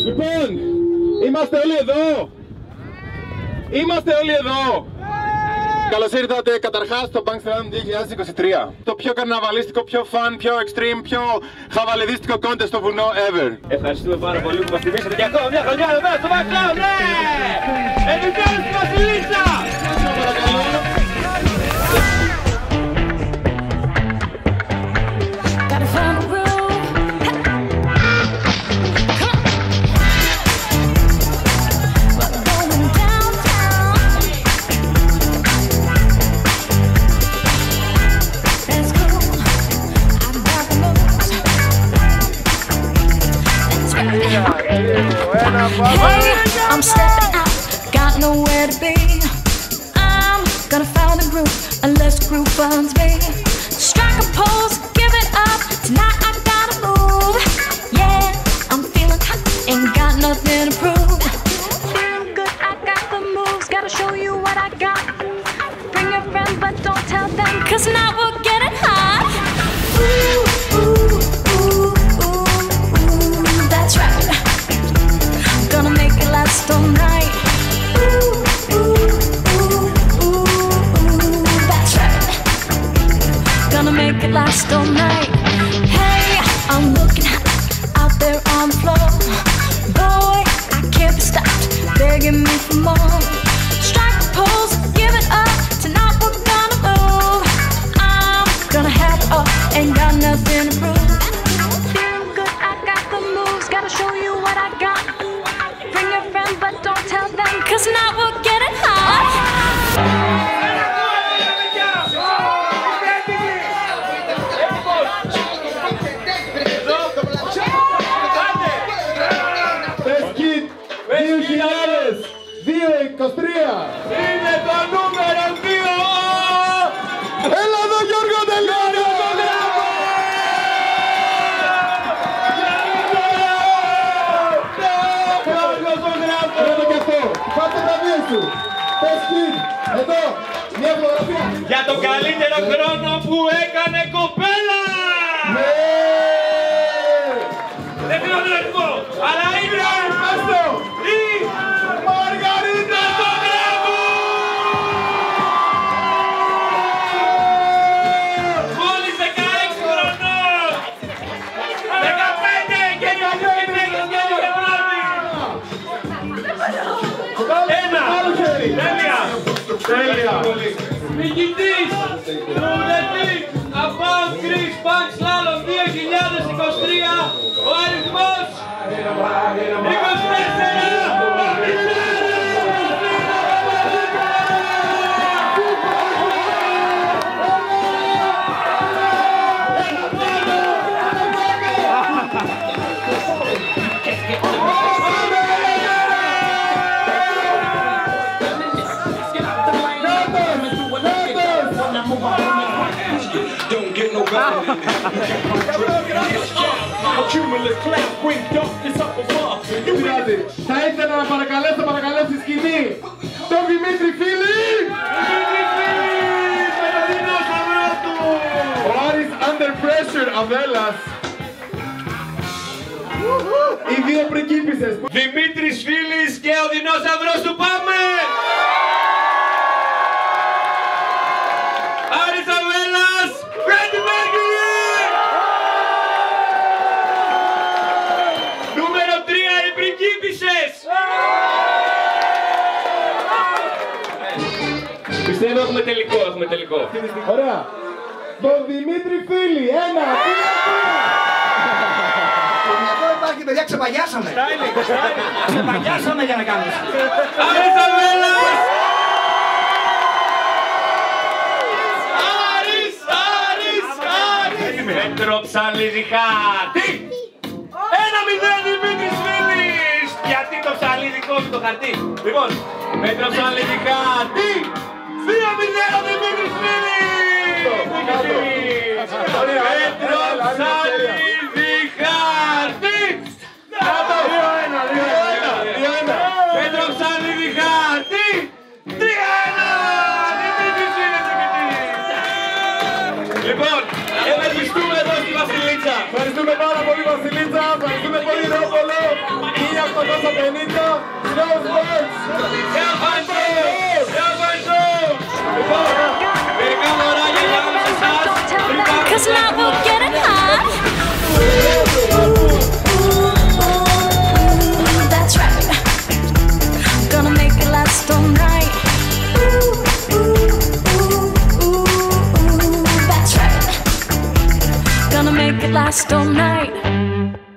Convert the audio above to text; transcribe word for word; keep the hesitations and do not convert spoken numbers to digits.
Λοιπόν, είμαστε όλοι εδώ. Είμαστε όλοι εδώ. Καλώς ήρθατε καταρχάς στο Bank Slalom δύο χιλιάδες είκοσι τρία. Το πιο καρναβαλίστικο, πιο fun, πιο extreme, πιο χαβαλεδίστικο contest στο βουνό ever. Ευχαριστούμε πάρα πολύ που μας τιμήσατε και ακόμα μια χρονιά εδώ πέρα στο Bank Slalom. Ναι! Επιτέλους στη Βασιλίτσα! Hey, I'm stepping out, got nowhere to be. I'm gonna find a groove unless the groove finds me. Strike a pose, give it up. Tonight I gotta move. Yeah, I'm feeling hot, ain't got nothing to prove. Feel good, I got the moves, gotta show you what I got. Bring your friends, but don't tell them, cause now we're getting hot. Ooh, ooh, ooh, ooh, ooh, that's right. Gonna make it last all night. Ooh, ooh, ooh, ooh, ooh, that's right. Gonna make it last all night. Hey, I'm looking hot out there on the floor. Boy, I can't be stopped, begging me for more. Strike a pose, give it up. Tonight we're gonna move. I'm gonna have it all, ain't got nothing to prove. Feel good, I got the moves, gotta show you what I got. Bring your friends, but don't tell them, cause now we're getting hot. δύο χιλιάδες είκοσι τρία είναι το νούμερο δύο. Έλα εδώ Γιώργο, τελειώνει ο Πάτε τα δύο σου. Πες εδώ, μια φωτογραφία. Για το καλύτερο χρόνο που έκανε κοπέλα! Ναι! Δεν θέλω να το πω, αλλά είναι Άστο! η Μαργαρίτα στο γράμμο! Μόλις δεκαέξι χρονών! δεκαπέντε και νικητές και πρώτη! Ένα! Τέλεια! Τέλεια! Νικητής του Εθελοντές About Greece Bank Slalom δύο χιλιάδες είκοσι τρία, ο αριθμός είκοσι τέσσερα! Θα ήθελα να παρακαλέσω, παρακαλέσω στη σκηνή τον Δημήτρη Φίλη! Ο Άρης Under Pressure Αβέλας. Οι δύο πριγκίπισσες. Δημήτρης Φίλης και ο δεινόσαυρος του Πάμε! Άρης Αβέλας! Νούμερο τρία, οι πριγκίπισσες! Πιστεύω έχουμε τελικό, έχουμε τελικό. Ωραία. Τον Δημήτρη Φίλη, ένα, δύο, τρία. Εδώ υπάρχει παιδιά, ξεπαγιάσαμε. Ξεπαγιάσαμε για να κάνουμε. Άρης Αβέλας! Άρης, Άρης, Άρης! Μέτρο ψαλίδι χαρτί! Ένα μηδέν Δημήτρης Φίλης! Γιατί το ψαλίδι κόβει το χαρτί? Λοιπόν, μέτρο ψαλίδι χαρτί! Δύο μηδέν ο Δημήτρης Φίλης! Μέτρο ψαλίδι χαρτί! δύο ένα, δύο ένα! Μέτρο ψαλίδι χαρτί! τρία ένα! Δημήτρης Φίλης νικητής! Λοιπόν, ευχαριστούμε εδώ στη Βασιλίτσα! Ευχαριστούμε πάρα πολύ Βασιλίτσα, ευχαριστούμε πολύ Ρόπολο. χίλια Γεννήτο, snowboards! Εύχαντρο! Εύχαντρο! Λοιπόν, μερικά δωράκια για όλους εσάς. Cause now we're getting hot. That's right. Gonna make it last all night. That's right. Gonna make it last all night.